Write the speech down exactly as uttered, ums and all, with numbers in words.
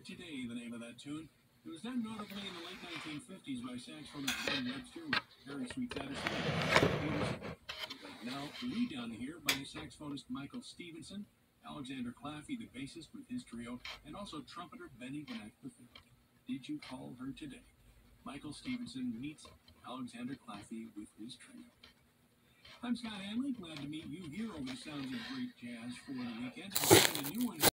Today, the name of that tune. It was done notably in the late nineteen fifties by saxophonist Ben Webster with Very Sweet Satisfaction. Now redone here by saxophonist Michael Stevenson, Alexander Claffey, the bassist with his trio, and also trumpeter Benny Benek the fifth. Did You Call Her Today? Michael Stevenson meets Alexander Claffey with his trio. I'm Scott Hanley, glad to meet you here over the sounds of great jazz for the weekend. A new one.